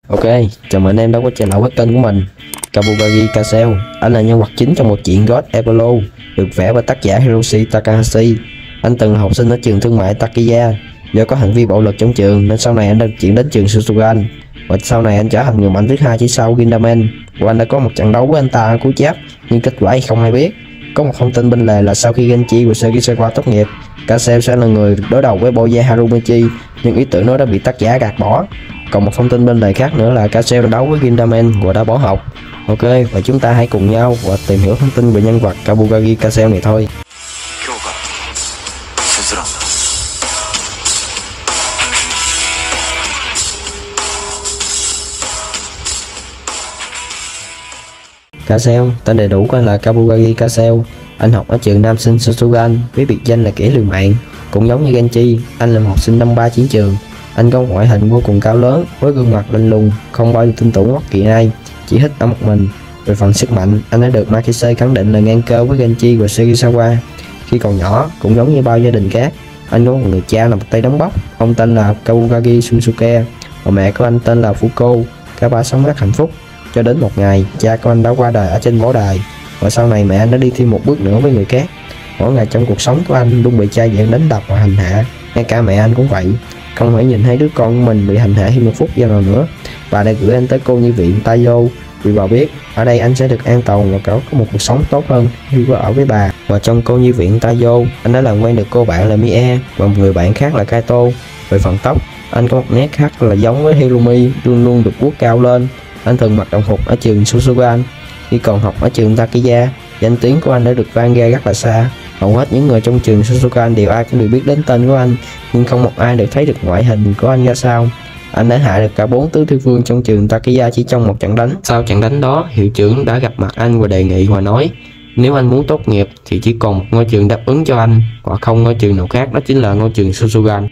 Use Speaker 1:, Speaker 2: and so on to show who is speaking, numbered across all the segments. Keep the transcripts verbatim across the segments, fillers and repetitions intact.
Speaker 1: Ok, chào mừng anh em đã quay trở lại với kênh của mình, Kabugagi Castle. Anh là nhân vật chính trong một truyện God Apollo được vẽ bởi tác giả Hiroshi Takahashi. Anh từng là học sinh ở trường thương mại Takiya. Do có hành vi bạo lực trong trường nên sau này anh đã chuyển đến trường Susugan, và sau này anh trở thành người mạnh thứ hai chỉ sau Gindaman. Và anh đã có một trận đấu với anh ta ở cuối chap, nhưng kết quả thì không ai biết. Có một thông tin bên lề là sau khi Genji và Sekisawa tốt nghiệp, Castle sẽ là người đối đầu với Boya Harumichi, nhưng ý tưởng đó đã bị tác giả gạt bỏ. Còn một thông tin bên lề khác nữa là Castle đã đấu với Gindaman và đã bỏ học. Ok, và chúng ta hãy cùng nhau và tìm hiểu thông tin về nhân vật Kabugagi Castle này thôi. Castle, tên đầy đủ của anh là Kabugagi Castle. Anh học ở trường Nam Sinh Susugan với biệt danh là kẻ liều mạng. Cũng giống như Genji, anh là một học sinh năm ba chiến trường. Anh có ngoại hình vô cùng cao lớn, với gương mặt lạnh lùng, không bao giờ tin tưởng bất kỳ ai, chỉ thích ở một mình. Về phần sức mạnh, anh đã được Makise khẳng định là ngang cơ với Genji và Sekisawa. Khi còn nhỏ, cũng giống như bao gia đình khác, anh có một người cha là một tay đấm bốc. Ông tên là Kabugagi Shunsuke, và mẹ của anh tên là Fuko. Cả ba sống rất hạnh phúc cho đến một ngày cha của anh đã qua đời ở trên võ đài, và sau này mẹ anh đã đi thêm một bước nữa với người khác. Mỗi ngày trong cuộc sống của anh luôn bị cha dạn đánh đập và hành hạ, ngay cả mẹ anh cũng vậy. Không thể nhìn thấy đứa con của mình bị hành hạ thêm một phút giây nào nữa. Bà đã gửi anh tới cô nhi viện Taiyo vì bà biết ở đây anh sẽ được an toàn và có một cuộc sống tốt hơn khi có ở với bà. Và trong cô nhi viện Taiyo, anh đã làm quen được cô bạn là Mie và một người bạn khác là Kaito. Về phần tóc, anh có một nét khác là giống với Hirumi, luôn luôn được vuốt cao lên. Anh thường mặc đồng phục ở trường Susugan. Khi còn học ở trường Takiya, danh tiếng của anh đã được vang ra rất là xa. Hầu hết những người trong trường Susugan đều ai cũng đều biết đến tên của anh, nhưng không một ai được thấy được ngoại hình của anh ra sao. Anh đã hạ được cả bốn tứ thư vương trong trường Takiya chỉ trong một trận đánh. Sau trận đánh đó, hiệu trưởng đã gặp mặt anh và đề nghị và nói nếu anh muốn tốt nghiệp thì chỉ còn một ngôi trường đáp ứng cho anh, hoặc không ngôi trường nào khác, đó chính là ngôi trường Susugan.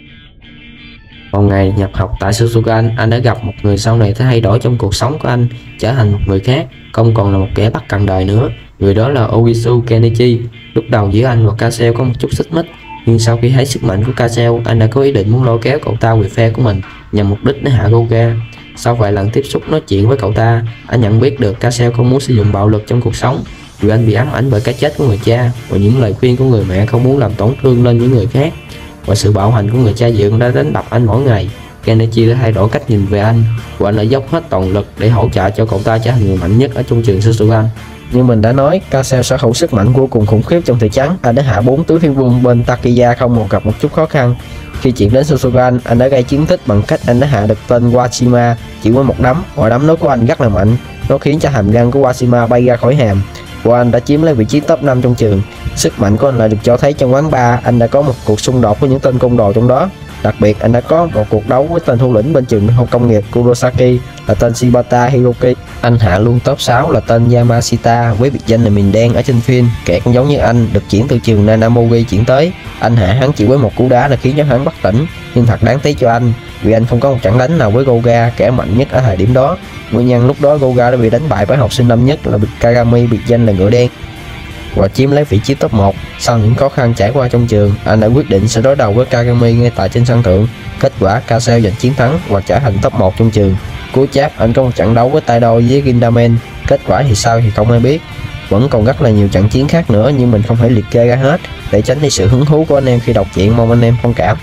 Speaker 1: Một ngày nhập học tại Susugan, anh đã gặp một người sau này thay đổi trong cuộc sống của anh, trở thành một người khác, không còn là một kẻ bắt cần đời nữa. Người đó là Ogisu Kenichi. Lúc đầu giữa anh và Castle có một chút xích mích, nhưng sau khi thấy sức mạnh của Castle, anh đã có ý định muốn lôi kéo cậu ta về phe của mình nhằm mục đích để hạ Goga. Sau vài lần tiếp xúc nói chuyện với cậu ta, anh nhận biết được Castle không muốn sử dụng bạo lực trong cuộc sống, vì anh bị ám ảnh bởi cái chết của người cha và những lời khuyên của người mẹ không muốn làm tổn thương lên những người khác. Và sự bạo hành của người cha dượng đã đánh đập anh mỗi ngày. Kenichi đã thay đổi cách nhìn về anh, và anh đã dốc hết toàn lực để hỗ trợ cho cậu ta trở thành người mạnh nhất ở trong trường Susugan. Như mình đã nói, Castle sở hữu sức mạnh vô cùng khủng khiếp trong thời trắng. Anh đã hạ bốn tứ thiên vương bên Takiya không một gặp một chút khó khăn. Khi chuyển đến Susugan, anh đã gây chiến tích bằng cách anh đã hạ được tên Washima chỉ với một đấm. Và đấm đó của anh rất là mạnh, nó khiến cho hàm răng của Washima bay ra khỏi hàm, và anh đã chiếm lấy vị trí top năm trong trường. Sức mạnh của anh lại được cho thấy trong quán bar. Anh đã có một cuộc xung đột với những tên côn đồ trong đó. Đặc biệt, anh đã có một cuộc đấu với tên thủ lĩnh bên trường công nghiệp Kurosaki là tên Shibata Hiroki. Anh hạ luôn top sáu là tên Yamashita với biệt danh là Miền Đen ở trên phim. Kẻ cũng giống như anh, được chuyển từ trường Nanamogi chuyển tới. Anh hạ hắn chỉ với một cú đá là khiến cho hắn bất tỉnh, nhưng thật đáng tiếc cho anh vì anh không có một trận đánh nào với Goga, kẻ mạnh nhất ở thời điểm đó. Nguyên nhân lúc đó Goga đã bị đánh bại bởi học sinh năm nhất là Kagami biệt danh là Ngựa Đen và chiếm lấy vị trí top một. Sau những khó khăn trải qua trong trường, anh đã quyết định sẽ đối đầu với Kagami ngay tại trên sân thượng. Kết quả, Castle giành chiến thắng và trở thành top một trong trường. Cuối chap, anh có một trận đấu với tay đôi với Gindaman. Kết quả thì sao thì không ai biết. Vẫn còn rất là nhiều trận chiến khác nữa, nhưng mình không thể liệt kê ra hết để tránh đi sự hứng thú của anh em khi đọc truyện, mong anh em thông cảm.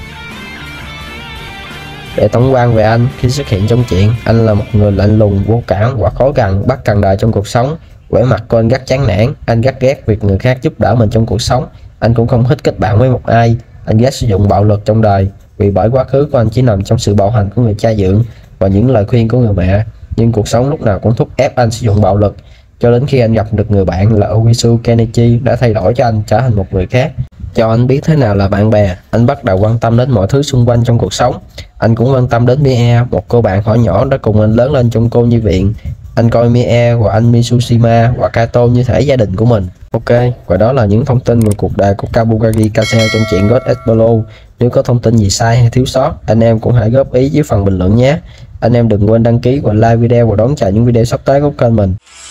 Speaker 1: Để tổng quan về anh, khi xuất hiện trong truyện, anh là một người lạnh lùng, vô cảm và khó gần, bắt cần đời trong cuộc sống. Vẻ mặt của anh rất chán nản, anh rất ghét việc người khác giúp đỡ mình trong cuộc sống. Anh cũng không thích kết bạn với một ai. Anh ghét sử dụng bạo lực trong đời, vì bởi quá khứ của anh chỉ nằm trong sự bạo hành của người cha dượng và những lời khuyên của người mẹ. Nhưng cuộc sống lúc nào cũng thúc ép anh sử dụng bạo lực, cho đến khi anh gặp được người bạn là Ogisu Kenichi đã thay đổi cho anh trở thành một người khác. Cho anh biết thế nào là bạn bè, anh bắt đầu quan tâm đến mọi thứ xung quanh trong cuộc sống. Anh cũng quan tâm đến Mie, một cô bạn hồi nhỏ đã cùng anh lớn lên trong cô nhi viện. Anh coi Mie và anh Mitsushima và Kaito như thể gia đình của mình. Ok, và đó là những thông tin về cuộc đời của Kabugagi Castle trong truyện God Apollo. Nếu có thông tin gì sai hay thiếu sót, anh em cũng hãy góp ý dưới phần bình luận nhé. Anh em đừng quên đăng ký và like video và đón chờ những video sắp tới của kênh mình.